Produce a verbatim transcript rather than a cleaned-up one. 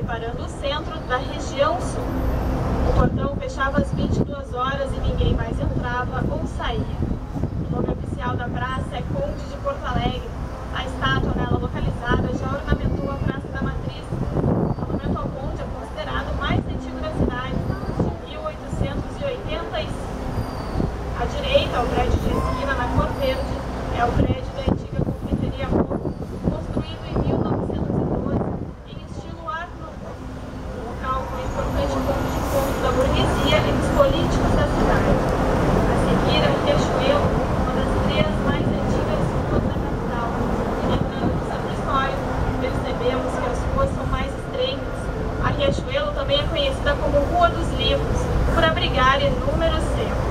separando o centro da região sul. O portão fechava às vinte e duas horas e ninguém mais entrava ou saía. O nome oficial da praça é Conde de Porto Alegre. A estátua nela localizada já ornamentou a Praça da Matriz. O monumento ao Conde é considerado o mais antigo da cidade, de mil oitocentos e oitenta e cinco. À direita, o prédio de esquina na cor verde, é o prédio da antiga confeitaria Porto, construído em mil novecentos e doze em estilo Art Nouveau. O local foi um importante ponto de encontro da burguesia e dos políticos da cidade. A seguir, a Riachuelo, uma das trilhas mais antigas ruas da capital. E lembrando do centro histórico, percebemos que as ruas são mais estreitas. A Riachuelo também é conhecida como Rua dos Livros, por abrigar inúmeros secos.